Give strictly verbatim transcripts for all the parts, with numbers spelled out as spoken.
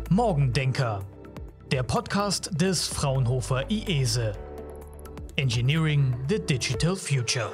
Morgendenker, der Podcast des Fraunhofer I E S E. Engineering the Digital Future.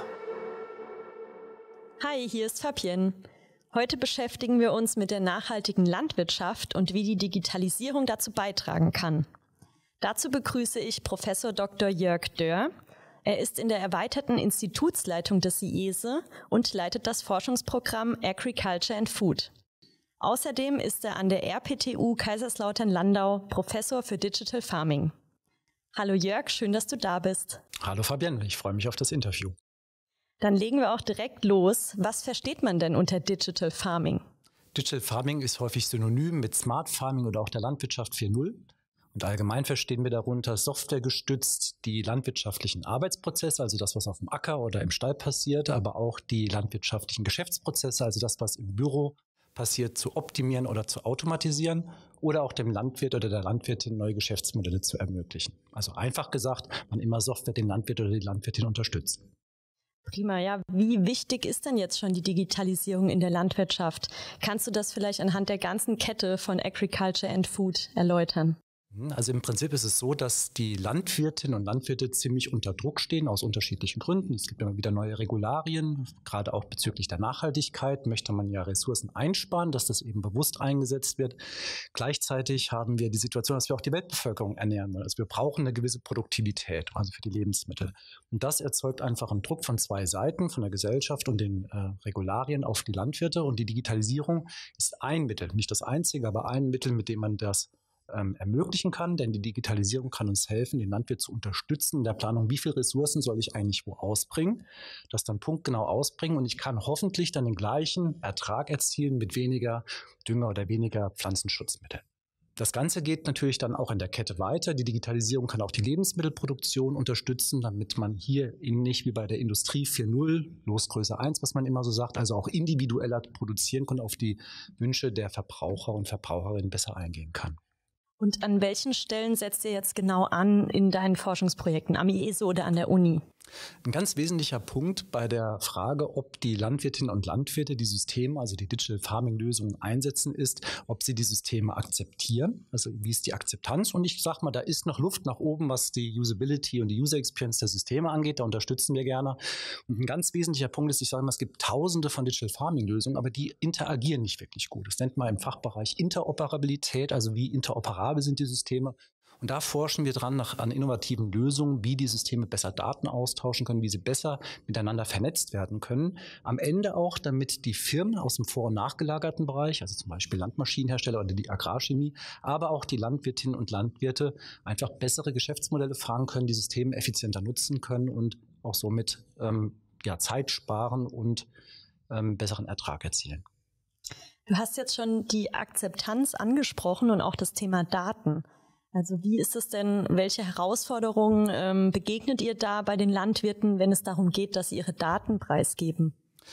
Hi, hier ist Fabienne. Heute beschäftigen wir uns mit der nachhaltigen Landwirtschaft und wie die Digitalisierung dazu beitragen kann. Dazu begrüße ich Professor Doktor Jörg Dörr. Er ist in der erweiterten Institutsleitung des I E S E und leitet das Forschungsprogramm Agriculture and Food. Außerdem ist er an der R P T U Kaiserslautern-Landau Professor für Digital Farming. Hallo Jörg, schön, dass du da bist. Hallo Fabienne, ich freue mich auf das Interview. Dann legen wir auch direkt los. Was versteht man denn unter Digital Farming? Digital Farming ist häufig synonym mit Smart Farming oder auch der Landwirtschaft vier Punkt null. Und allgemein verstehen wir darunter softwaregestützt die landwirtschaftlichen Arbeitsprozesse, also das, was auf dem Acker oder im Stall passiert, aber auch die landwirtschaftlichen Geschäftsprozesse, also das, was im Büro passiert, zu optimieren oder zu automatisieren oder auch dem Landwirt oder der Landwirtin neue Geschäftsmodelle zu ermöglichen. Also einfach gesagt, man immer Software den Landwirt oder die Landwirtin unterstützt. Prima, ja. Wie wichtig ist denn jetzt schon die Digitalisierung in der Landwirtschaft? Kannst du das vielleicht anhand der ganzen Kette von Agriculture and Food erläutern? Also im Prinzip ist es so, dass die Landwirtinnen und Landwirte ziemlich unter Druck stehen, aus unterschiedlichen Gründen. Es gibt immer wieder neue Regularien, gerade auch bezüglich der Nachhaltigkeit möchte man ja Ressourcen einsparen, dass das eben bewusst eingesetzt wird. Gleichzeitig haben wir die Situation, dass wir auch die Weltbevölkerung ernähren wollen. Also wir brauchen eine gewisse Produktivität, also für die Lebensmittel. Und das erzeugt einfach einen Druck von zwei Seiten, von der Gesellschaft und den äh, Regularien auf die Landwirte. Und die Digitalisierung ist ein Mittel, nicht das einzige, aber ein Mittel, mit dem man das Ähm, ermöglichen kann, denn die Digitalisierung kann uns helfen, den Landwirt zu unterstützen in der Planung, wie viele Ressourcen soll ich eigentlich wo ausbringen, das dann punktgenau ausbringen und ich kann hoffentlich dann den gleichen Ertrag erzielen mit weniger Dünger oder weniger Pflanzenschutzmittel. Das Ganze geht natürlich dann auch in der Kette weiter. Die Digitalisierung kann auch die Lebensmittelproduktion unterstützen, damit man hier ähnlich wie bei der Industrie vier Punkt null, Losgröße eins, was man immer so sagt, also auch individueller produzieren kann, auf die Wünsche der Verbraucher und Verbraucherinnen besser eingehen kann. Und an welchen Stellen setzt ihr jetzt genau an in deinen Forschungsprojekten, am I E S E oder an der Uni? Ein ganz wesentlicher Punkt bei der Frage, ob die Landwirtinnen und Landwirte die Systeme, also die Digital Farming Lösungen einsetzen, ist, ob sie die Systeme akzeptieren. Also wie ist die Akzeptanz? Und ich sage mal, da ist noch Luft nach oben, was die Usability und die User Experience der Systeme angeht. Da unterstützen wir gerne. Und ein ganz wesentlicher Punkt ist, ich sage mal, es gibt tausende von Digital Farming Lösungen, aber die interagieren nicht wirklich gut. Das nennt man im Fachbereich Interoperabilität, also wie interoperabel sind die Systeme. Und da forschen wir dran nach an innovativen Lösungen, wie die Systeme besser Daten austauschen können, wie sie besser miteinander vernetzt werden können. Am Ende auch, damit die Firmen aus dem vor- und nachgelagerten Bereich, also zum Beispiel Landmaschinenhersteller oder die Agrarchemie, aber auch die Landwirtinnen und Landwirte einfach bessere Geschäftsmodelle fahren können, die Systeme effizienter nutzen können und auch somit ähm, ja, Zeit sparen und ähm, besseren Ertrag erzielen. Du hast jetzt schon die Akzeptanz angesprochen und auch das Thema Daten. Also wie ist es denn, welche Herausforderungen ähm, begegnet ihr da bei den Landwirten, wenn es darum geht, dass sie ihre Daten preisgeben?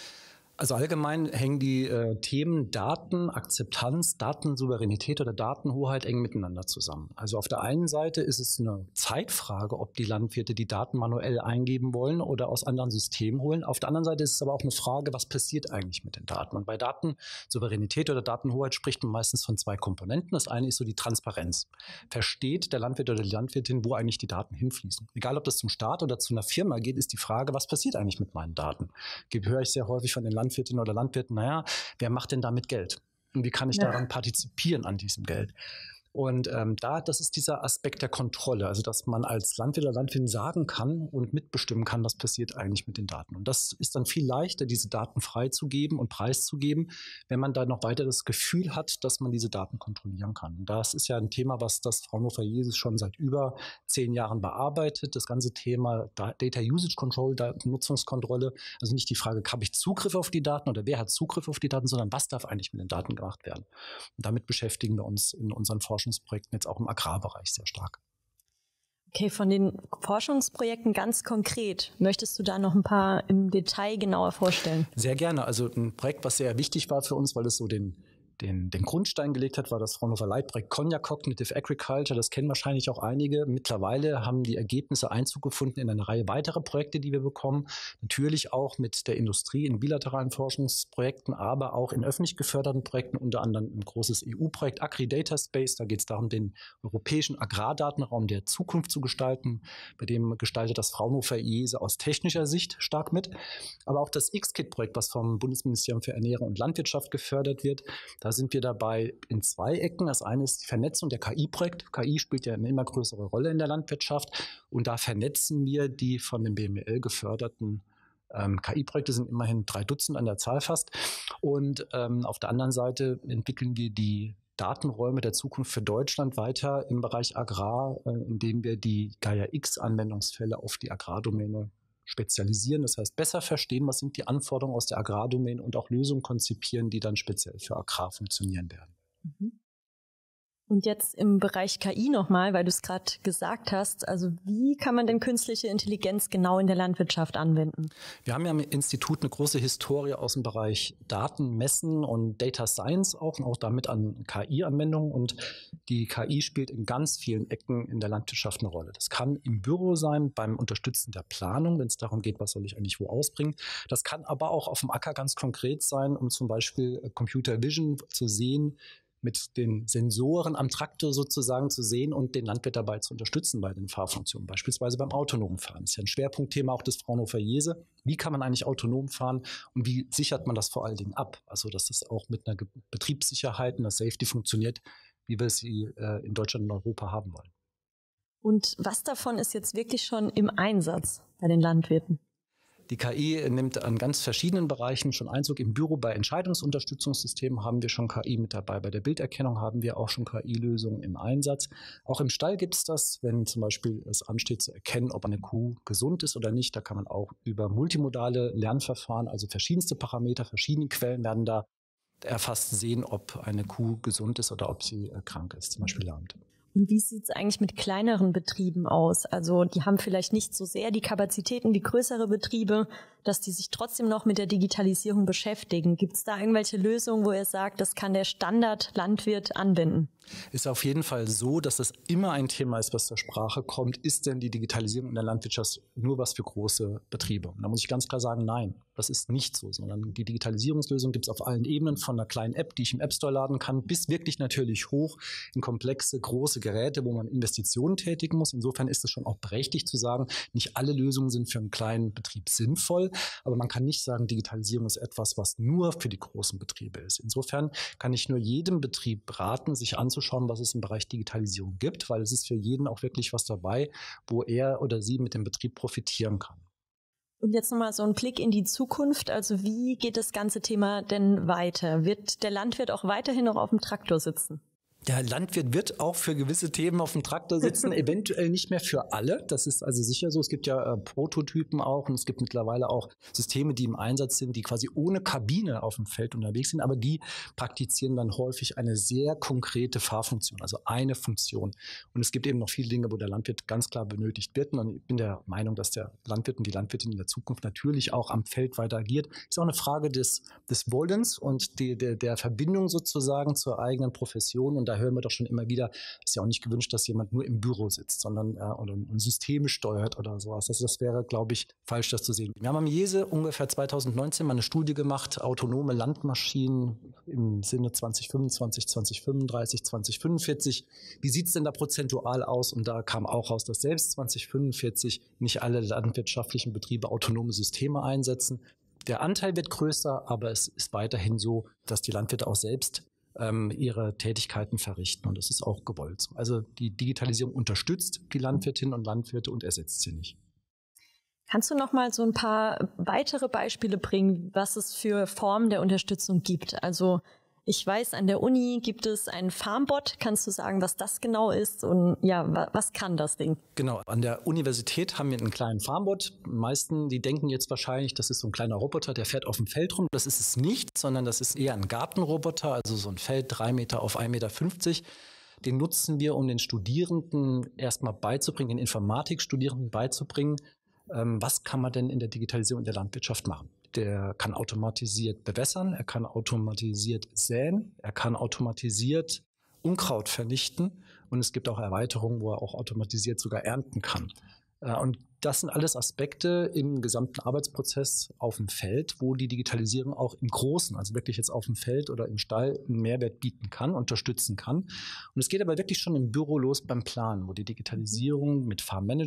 Also allgemein hängen die äh, Themen Daten, Akzeptanz, Datensouveränität oder Datenhoheit eng miteinander zusammen. Also auf der einen Seite ist es eine Zeitfrage, ob die Landwirte die Daten manuell eingeben wollen oder aus anderen Systemen holen. Auf der anderen Seite ist es aber auch eine Frage, was passiert eigentlich mit den Daten? Und bei Datensouveränität oder Datenhoheit spricht man meistens von zwei Komponenten. Das eine ist so die Transparenz. Versteht der Landwirt oder die Landwirtin, wo eigentlich die Daten hinfließen? Egal, ob das zum Staat oder zu einer Firma geht, ist die Frage, was passiert eigentlich mit meinen Daten? Höre ich sehr häufig von den Landwirten oder Landwirten, naja, wer macht denn damit Geld? Und wie kann ich ja. daran partizipieren an diesem Geld? Und ähm, da, das ist dieser Aspekt der Kontrolle, also dass man als Landwirt oder Landwirtin sagen kann und mitbestimmen kann, was passiert eigentlich mit den Daten. Und das ist dann viel leichter, diese Daten freizugeben und preiszugeben, wenn man da noch weiter das Gefühl hat, dass man diese Daten kontrollieren kann. Und das ist ja ein Thema, was das Fraunhofer I E S E schon seit über zehn Jahren bearbeitet. Das ganze Thema Data Usage Control, Nutzungskontrolle, also nicht die Frage, habe ich Zugriff auf die Daten oder wer hat Zugriff auf die Daten, sondern was darf eigentlich mit den Daten gemacht werden. Und damit beschäftigen wir uns in unseren Forschungsprojekten jetzt auch im Agrarbereich sehr stark. Okay, von den Forschungsprojekten ganz konkret, möchtest du da noch ein paar im Detail genauer vorstellen? Sehr gerne. Also ein Projekt, was sehr wichtig war für uns, weil es so den den, den Grundstein gelegt hat, war das Fraunhofer Leitprojekt Cognac Cognitive Agriculture. Das kennen wahrscheinlich auch einige. Mittlerweile haben die Ergebnisse Einzug gefunden in eine Reihe weiterer Projekte, die wir bekommen. Natürlich auch mit der Industrie in bilateralen Forschungsprojekten, aber auch in öffentlich geförderten Projekten, unter anderem ein großes E U-Projekt Agri-Data Space. Da geht es darum, den europäischen Agrardatenraum der Zukunft zu gestalten. Bei dem gestaltet das Fraunhofer I E S E aus technischer Sicht stark mit. Aber auch das X K I D-Projekt, was vom Bundesministerium für Ernährung und Landwirtschaft gefördert wird, da sind wir dabei in zwei Ecken. Das eine ist die Vernetzung der K I-Projekte. K I spielt ja eine immer größere Rolle in der Landwirtschaft. Und da vernetzen wir die von dem B M E L geförderten ähm, K I-Projekte, sind immerhin drei Dutzend an der Zahl fast. Und ähm, auf der anderen Seite entwickeln wir die Datenräume der Zukunft für Deutschland weiter im Bereich Agrar, äh, indem wir die Gaia-X-Anwendungsfälle auf die Agrardomäne spezialisieren. Das heißt, besser verstehen, was sind die Anforderungen aus der Agrardomäne und auch Lösungen konzipieren, die dann speziell für Agrar funktionieren werden. Mhm. Und jetzt im Bereich K I nochmal, weil du es gerade gesagt hast, also wie kann man denn künstliche Intelligenz genau in der Landwirtschaft anwenden? Wir haben ja im Institut eine große Historie aus dem Bereich Daten, Messen und Data Science auch und auch damit an K I-Anwendungen, und die K I spielt in ganz vielen Ecken in der Landwirtschaft eine Rolle. Das kann im Büro sein, beim Unterstützen der Planung, wenn es darum geht, was soll ich eigentlich wo ausbringen. Das kann aber auch auf dem Acker ganz konkret sein, um zum Beispiel Computer Vision zu sehen, mit den Sensoren am Traktor sozusagen zu sehen und den Landwirt dabei zu unterstützen bei den Fahrfunktionen, beispielsweise beim autonomen Fahren. Das ist ja ein Schwerpunktthema auch des Fraunhofer I E S E. Wie kann man eigentlich autonom fahren und wie sichert man das vor allen Dingen ab? Also dass das auch mit einer Betriebssicherheit und der Safety funktioniert, wie wir sie äh, in Deutschland und Europa haben wollen. Und was davon ist jetzt wirklich schon im Einsatz bei den Landwirten? Die K I nimmt an ganz verschiedenen Bereichen schon Einzug. Im Büro bei Entscheidungsunterstützungssystemen haben wir schon K I mit dabei. Bei der Bilderkennung haben wir auch schon K I-Lösungen im Einsatz. Auch im Stall gibt es das, wenn zum Beispiel es ansteht zu erkennen, ob eine Kuh gesund ist oder nicht. Da kann man auch über multimodale Lernverfahren, also verschiedenste Parameter, verschiedene Quellen werden da erfasst, sehen, ob eine Kuh gesund ist oder ob sie krank ist, zum Beispiel lahmt. Und wie sieht es eigentlich mit kleineren Betrieben aus? Also die haben vielleicht nicht so sehr die Kapazitäten wie größere Betriebe, dass die sich trotzdem noch mit der Digitalisierung beschäftigen. Gibt es da irgendwelche Lösungen, wo ihr sagt, das kann der Standard-Landwirt anwenden? Ist auf jeden Fall so, dass das immer ein Thema ist, was zur Sprache kommt. Ist denn die Digitalisierung in der Landwirtschaft nur was für große Betriebe? Und da muss ich ganz klar sagen, nein, das ist nicht so, sondern die Digitalisierungslösung gibt es auf allen Ebenen, von einer kleinen App, die ich im App Store laden kann, bis wirklich natürlich hoch in komplexe, große Geräte, wo man Investitionen tätigen muss. Insofern ist es schon auch berechtigt zu sagen, nicht alle Lösungen sind für einen kleinen Betrieb sinnvoll, aber man kann nicht sagen, Digitalisierung ist etwas, was nur für die großen Betriebe ist. Insofern kann ich nur jedem Betrieb raten, sich anzuschauen, was es im Bereich Digitalisierung gibt, weil es ist für jeden auch wirklich was dabei, wo er oder sie mit dem Betrieb profitieren kann. Und jetzt nochmal so ein Blick in die Zukunft. Also wie geht das ganze Thema denn weiter? Wird der Landwirt auch weiterhin noch auf dem Traktor sitzen? Der Landwirt wird auch für gewisse Themen auf dem Traktor sitzen, eventuell nicht mehr für alle. Das ist also sicher so. Es gibt ja äh, Prototypen auch und es gibt mittlerweile auch Systeme, die im Einsatz sind, die quasi ohne Kabine auf dem Feld unterwegs sind, aber die praktizieren dann häufig eine sehr konkrete Fahrfunktion, also eine Funktion. Und es gibt eben noch viele Dinge, wo der Landwirt ganz klar benötigt wird. Und ich bin der Meinung, dass der Landwirt und die Landwirtin in der Zukunft natürlich auch am Feld weiter agiert. Ist auch eine Frage des, des Wollens und die, der, der Verbindung sozusagen zur eigenen Profession. Und da hören wir doch schon immer wieder, ist ja auch nicht gewünscht, dass jemand nur im Büro sitzt, sondern äh, oder ein System steuert oder sowas. Also das wäre, glaube ich, falsch, das zu sehen. Wir haben am I E S E ungefähr zweitausendneunzehn mal eine Studie gemacht, autonome Landmaschinen im Sinne zwanzig fünfundzwanzig, zwanzig fünfunddreißig, zwanzig fünfundvierzig. Wie sieht es denn da prozentual aus? Und da kam auch raus, dass selbst zwanzig fünfundvierzig nicht alle landwirtschaftlichen Betriebe autonome Systeme einsetzen. Der Anteil wird größer, aber es ist weiterhin so, dass die Landwirte auch selbst ihre Tätigkeiten verrichten und das ist auch gewollt. Also die Digitalisierung unterstützt die Landwirtinnen und Landwirte und ersetzt sie nicht. Kannst du noch mal so ein paar weitere Beispiele bringen, was es für Formen der Unterstützung gibt? Also ich weiß, an der Uni gibt es einen Farmbot. Kannst du sagen, was das genau ist und ja, was kann das Ding? Genau, an der Universität haben wir einen kleinen Farmbot. Die meisten, die denken jetzt wahrscheinlich, das ist so ein kleiner Roboter, der fährt auf dem Feld rum. Das ist es nicht, sondern das ist eher ein Gartenroboter, also so ein Feld drei Meter auf ein Meter fünfzig. Den nutzen wir, um den Studierenden erstmal beizubringen, den Informatikstudierenden beizubringen, was kann man denn in der Digitalisierung in der Landwirtschaft machen. der kann automatisiert bewässern, er kann automatisiert säen, er kann automatisiert Unkraut vernichten und es gibt auch Erweiterungen, wo er auch automatisiert sogar ernten kann. Und das sind alles Aspekte im gesamten Arbeitsprozess auf dem Feld, wo die Digitalisierung auch im Großen, also wirklich jetzt auf dem Feld oder im Stall, einen Mehrwert bieten kann, unterstützen kann. Und es geht aber wirklich schon im Büro los beim Planen, wo die Digitalisierung mit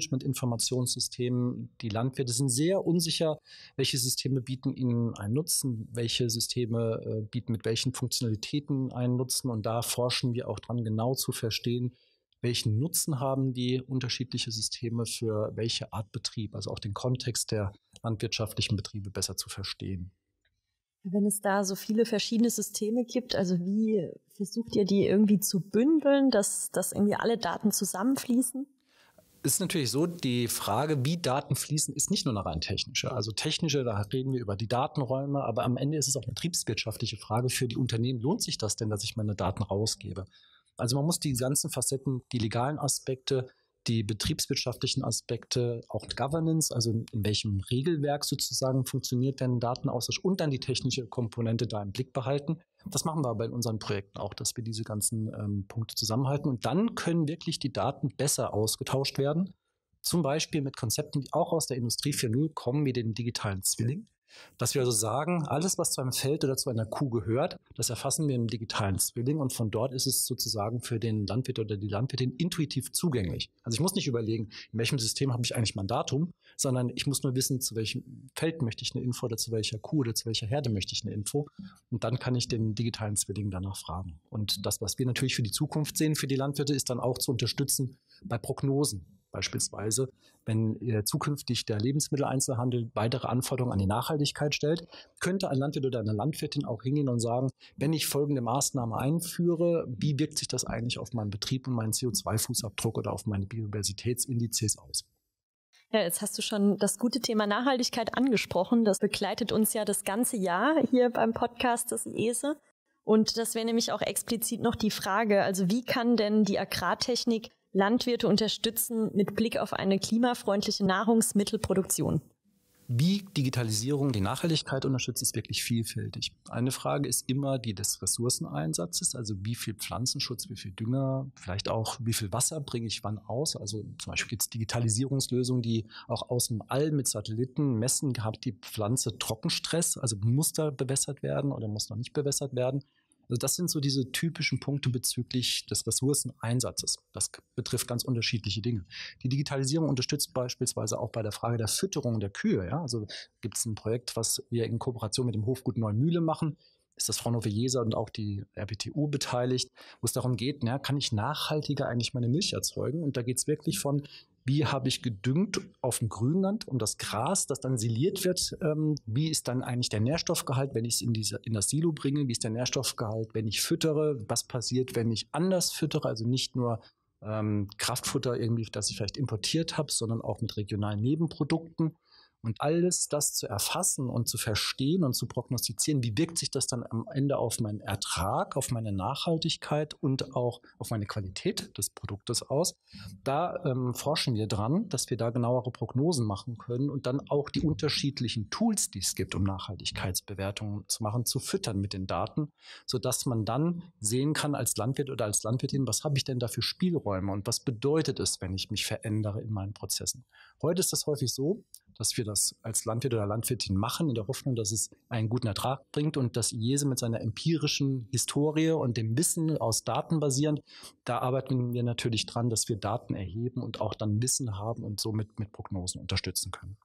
Farmmanagement-Informationssystemen, die Landwirte sind sehr unsicher, welche Systeme bieten ihnen einen Nutzen, welche Systeme äh, bieten mit welchen Funktionalitäten einen Nutzen. Und da forschen wir auch dran, genau zu verstehen, welchen Nutzen haben die unterschiedliche Systeme für welche Art Betrieb, also auch den Kontext der landwirtschaftlichen Betriebe besser zu verstehen. Wenn es da so viele verschiedene Systeme gibt, also wie versucht ihr die irgendwie zu bündeln, dass, dass irgendwie alle Daten zusammenfließen? Es ist natürlich so, die Frage, wie Daten fließen, ist nicht nur eine rein technische. Also technische, da reden wir über die Datenräume, aber am Ende ist es auch eine betriebswirtschaftliche Frage für die Unternehmen. Lohnt sich das denn, dass ich meine Daten rausgebe? Also man muss die ganzen Facetten, die legalen Aspekte, die betriebswirtschaftlichen Aspekte, auch Governance, also in welchem Regelwerk sozusagen funktioniert denn Datenaustausch und dann die technische Komponente da im Blick behalten. Das machen wir bei unseren Projekten auch, dass wir diese ganzen ähm, Punkte zusammenhalten und dann können wirklich die Daten besser ausgetauscht werden. Zum Beispiel mit Konzepten, die auch aus der Industrie vier Punkt null kommen, wie den digitalen Zwilling. Dass wir also sagen, alles, was zu einem Feld oder zu einer Kuh gehört, das erfassen wir im digitalen Zwilling und von dort ist es sozusagen für den Landwirt oder die Landwirtin intuitiv zugänglich. Also ich muss nicht überlegen, in welchem System habe ich eigentlich mein Datum, sondern ich muss nur wissen, zu welchem Feld möchte ich eine Info oder zu welcher Kuh oder zu welcher Herde möchte ich eine Info und dann kann ich den digitalen Zwilling danach fragen. Und das, was wir natürlich für die Zukunft sehen, für die Landwirte, ist dann auch zu unterstützen bei Prognosen. Beispielsweise, wenn äh, zukünftig der Lebensmitteleinzelhandel weitere Anforderungen an die Nachhaltigkeit stellt, könnte ein Landwirt oder eine Landwirtin auch hingehen und sagen, wenn ich folgende Maßnahme einführe, wie wirkt sich das eigentlich auf meinen Betrieb und meinen C O zwei Fußabdruck oder auf meine Biodiversitätsindizes aus? Ja, jetzt hast du schon das gute Thema Nachhaltigkeit angesprochen. Das begleitet uns ja das ganze Jahr hier beim Podcast des I E S E. Und das wäre nämlich auch explizit noch die Frage, also wie kann denn die Agrartechnik Landwirte unterstützen mit Blick auf eine klimafreundliche Nahrungsmittelproduktion? Wie Digitalisierung die Nachhaltigkeit unterstützt, ist wirklich vielfältig. Eine Frage ist immer die des Ressourceneinsatzes, also wie viel Pflanzenschutz, wie viel Dünger, vielleicht auch wie viel Wasser bringe ich wann aus. Also zum Beispiel gibt es Digitalisierungslösungen, die auch aus dem All mit Satelliten messen, hat die Pflanze Trockenstress, also muss da bewässert werden oder muss noch nicht bewässert werden. Also das sind so diese typischen Punkte bezüglich des Ressourceneinsatzes. Das betrifft ganz unterschiedliche Dinge. Die Digitalisierung unterstützt beispielsweise auch bei der Frage der Fütterung der Kühe. Ja? Also gibt es ein Projekt, was wir in Kooperation mit dem Hofgut Neumühle machen. Ist das Fraunhofer IESA und auch die R W T U beteiligt, wo es darum geht, na, kann ich nachhaltiger eigentlich meine Milch erzeugen? Und da geht es wirklich von, wie habe ich gedüngt auf dem Grünland um das Gras, das dann siliert wird? Ähm, wie ist dann eigentlich der Nährstoffgehalt, wenn ich es in, diese, in das Silo bringe? Wie ist der Nährstoffgehalt, wenn ich füttere? Was passiert, wenn ich anders füttere? Also nicht nur ähm, Kraftfutter irgendwie, das ich vielleicht importiert habe, sondern auch mit regionalen Nebenprodukten. Und alles das zu erfassen und zu verstehen und zu prognostizieren, wie wirkt sich das dann am Ende auf meinen Ertrag, auf meine Nachhaltigkeit und auch auf meine Qualität des Produktes aus. Da ähm, forschen wir dran, dass wir da genauere Prognosen machen können und dann auch die unterschiedlichen Tools, die es gibt, um Nachhaltigkeitsbewertungen zu machen, zu füttern mit den Daten, sodass man dann sehen kann als Landwirt oder als Landwirtin, was habe ich denn da für Spielräume und was bedeutet es, wenn ich mich verändere in meinen Prozessen. Heute ist das häufig so, dass wir das als Landwirt oder Landwirtin machen, in der Hoffnung, dass es einen guten Ertrag bringt und dass I E S E mit seiner empirischen Historie und dem Wissen aus Daten basierend, da arbeiten wir natürlich dran, dass wir Daten erheben und auch dann Wissen haben und somit mit Prognosen unterstützen können.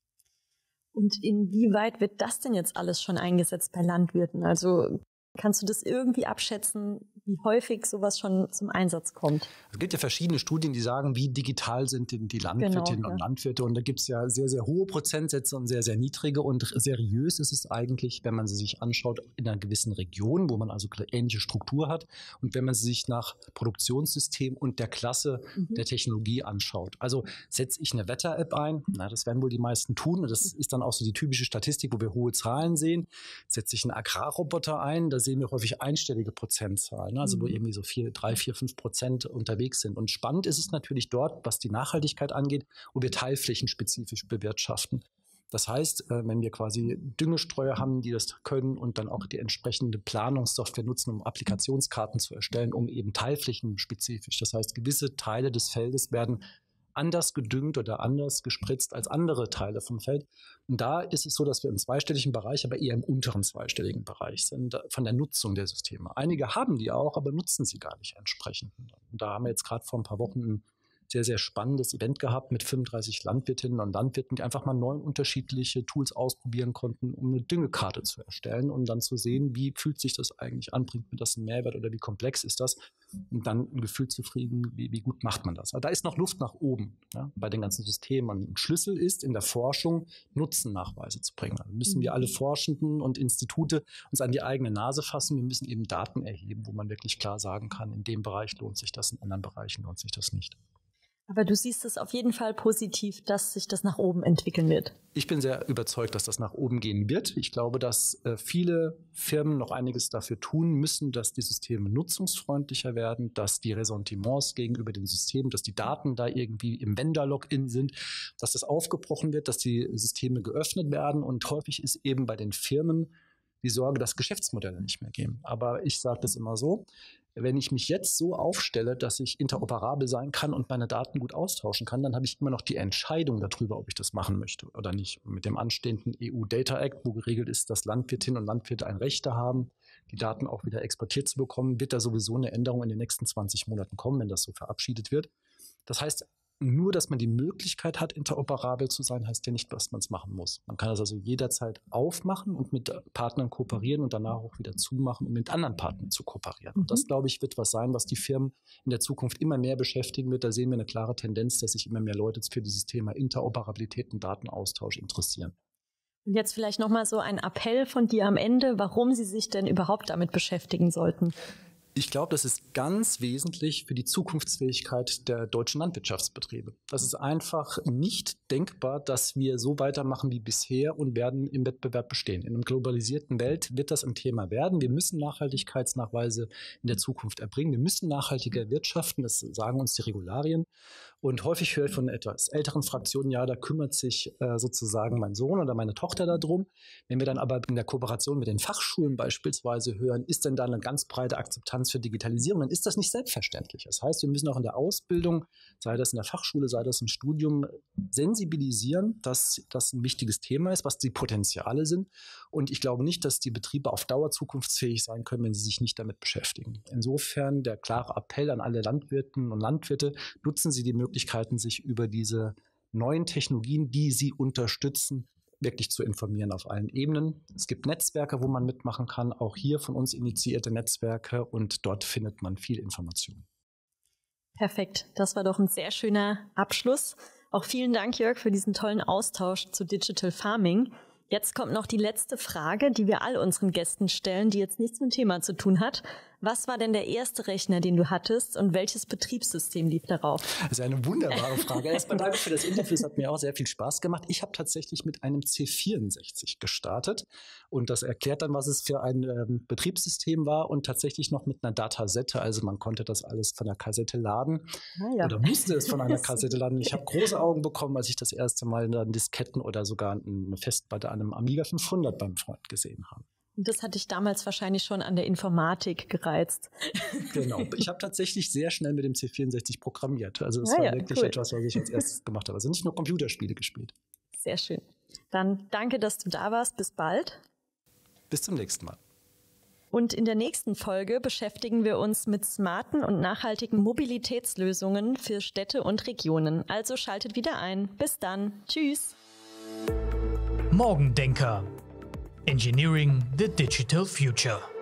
Und inwieweit wird das denn jetzt alles schon eingesetzt bei Landwirten? Also kannst du das irgendwie abschätzen, wie häufig sowas schon zum Einsatz kommt? Es gibt ja verschiedene Studien, die sagen, wie digital sind denn die Landwirtinnen genau, ja. und Landwirte. Und da gibt es ja sehr, sehr hohe Prozentsätze und sehr, sehr niedrige. Und seriös ist es eigentlich, wenn man sie sich anschaut in einer gewissen Region, wo man also ähnliche Struktur hat. Und wenn man sie sich nach Produktionssystem und der Klasse mhm. der Technologie anschaut. Also setze ich eine Wetter-App ein, na, das werden wohl die meisten tun. Und das ist dann auch so die typische Statistik, wo wir hohe Zahlen sehen. Setze ich einen Agrarroboter ein, das sehen wir häufig einstellige Prozentzahlen, ne? Also mhm. wo irgendwie so vier, drei, vier, fünf Prozent unterwegs sind. Und spannend ist es natürlich dort, was die Nachhaltigkeit angeht, wo wir teilflächenspezifisch bewirtschaften. Das heißt, wenn wir quasi Düngestreuer haben, die das können und dann auch die entsprechende Planungssoftware nutzen, um Applikationskarten zu erstellen, um eben teilflächenspezifisch. Das heißt, gewisse Teile des Feldes werden anders gedüngt oder anders gespritzt als andere Teile vom Feld. Und da ist es so, dass wir im zweistelligen Bereich, aber eher im unteren zweistelligen Bereich sind, von der Nutzung der Systeme. Einige haben die auch, aber nutzen sie gar nicht entsprechend. Und da haben wir jetzt gerade vor ein paar Wochen ein sehr, sehr spannendes Event gehabt mit fünfunddreißig Landwirtinnen und Landwirten, die einfach mal neun unterschiedliche Tools ausprobieren konnten, um eine Düngekarte zu erstellen, um dann zu sehen, wie fühlt sich das eigentlich an, bringt mir das einen Mehrwert oder wie komplex ist das, und dann ein Gefühl zu kriegen, wie, wie gut macht man das. Aber da ist noch Luft nach oben, ja, bei den ganzen Systemen. Und ein Schlüssel ist in der Forschung, Nutzennachweise zu bringen. Also müssen wir alle Forschenden und Institute uns an die eigene Nase fassen. Wir müssen eben Daten erheben, wo man wirklich klar sagen kann, in dem Bereich lohnt sich das, in anderen Bereichen lohnt sich das nicht. Aber du siehst es auf jeden Fall positiv, dass sich das nach oben entwickeln wird. Ich bin sehr überzeugt, dass das nach oben gehen wird. Ich glaube, dass äh, viele Firmen noch einiges dafür tun müssen, dass die Systeme nutzungsfreundlicher werden, dass die Ressentiments gegenüber den Systemen, dass die Daten da irgendwie im Vendor-Login sind, dass das aufgebrochen wird, dass die Systeme geöffnet werden. Und häufig ist eben bei den Firmen die Sorge, dass Geschäftsmodelle nicht mehr gehen. Aber ich sage das immer so: Wenn ich mich jetzt so aufstelle, dass ich interoperabel sein kann und meine Daten gut austauschen kann, dann habe ich immer noch die Entscheidung darüber, ob ich das machen möchte oder nicht. Und mit dem anstehenden E U Data Act, wo geregelt ist, dass Landwirtinnen und Landwirte ein Recht haben, die Daten auch wieder exportiert zu bekommen, wird da sowieso eine Änderung in den nächsten zwanzig Monaten kommen, wenn das so verabschiedet wird. Das heißt, nur, dass man die Möglichkeit hat, interoperabel zu sein, heißt ja nicht, dass man es machen muss. Man kann das also jederzeit aufmachen und mit Partnern kooperieren und danach auch wieder zumachen, um mit anderen Partnern zu kooperieren. Mhm. Und das, glaube ich, wird was sein, was die Firmen in der Zukunft immer mehr beschäftigen wird. Da sehen wir eine klare Tendenz, dass sich immer mehr Leute für dieses Thema Interoperabilität und Datenaustausch interessieren. Und jetzt vielleicht nochmal so ein Appell von dir am Ende, warum Sie sich denn überhaupt damit beschäftigen sollten. Ich glaube, das ist ganz wesentlich für die Zukunftsfähigkeit der deutschen Landwirtschaftsbetriebe. Das ist einfach nicht denkbar, dass wir so weitermachen wie bisher und werden im Wettbewerb bestehen. In einer globalisierten Welt wird das ein Thema werden. Wir müssen Nachhaltigkeitsnachweise in der Zukunft erbringen. Wir müssen nachhaltiger wirtschaften, das sagen uns die Regularien. Und häufig höre ich von etwas älteren Fraktionen, ja, da kümmert sich äh, sozusagen mein Sohn oder meine Tochter darum. Wenn wir dann aber in der Kooperation mit den Fachschulen beispielsweise hören, ist denn da eine ganz breite Akzeptanz für Digitalisierung, dann ist das nicht selbstverständlich. Das heißt, wir müssen auch in der Ausbildung, sei das in der Fachschule, sei das im Studium, sensibilisieren, dass das ein wichtiges Thema ist, was die Potenziale sind. Und ich glaube nicht, dass die Betriebe auf Dauer zukunftsfähig sein können, wenn sie sich nicht damit beschäftigen. Insofern der klare Appell an alle Landwirtinnen und Landwirte: Nutzen Sie die Möglichkeiten, sich über diese neuen Technologien, die Sie unterstützen, wirklich zu informieren auf allen Ebenen. Es gibt Netzwerke, wo man mitmachen kann, auch hier von uns initiierte Netzwerke, und dort findet man viel Information. Perfekt, das war doch ein sehr schöner Abschluss. Auch vielen Dank, Jörg, für diesen tollen Austausch zu Digital Farming. Jetzt kommt noch die letzte Frage, die wir all unseren Gästen stellen, die jetzt nichts mit dem Thema zu tun hat. Was war denn der erste Rechner, den du hattest, und welches Betriebssystem lief darauf? Das ist eine wunderbare Frage. Erstmal danke für das Interview, es hat mir auch sehr viel Spaß gemacht. Ich habe tatsächlich mit einem C vierundsechzig gestartet, und das erklärt dann, was es für ein ähm, Betriebssystem war, und tatsächlich noch mit einer Datasette. Also man konnte das alles von der Kassette laden ah, ja. oder musste es von einer Kassette laden. Ich habe große Augen bekommen, als ich das erste Mal dann Disketten oder sogar eine Festplatte an einem Amiga fünfhundert beim Freund gesehen habe. Das hatte ich damals wahrscheinlich schon an der Informatik gereizt. Genau. Ich habe tatsächlich sehr schnell mit dem C vierundsechzig programmiert. Also das ja, war ja, wirklich cool. etwas, was ich als erstes gemacht habe. Also nicht nur Computerspiele gespielt. Sehr schön. Dann danke, dass du da warst. Bis bald. Bis zum nächsten Mal. Und in der nächsten Folge beschäftigen wir uns mit smarten und nachhaltigen Mobilitätslösungen für Städte und Regionen. Also schaltet wieder ein. Bis dann. Tschüss. Morgendenker. Engineering the Digital Future.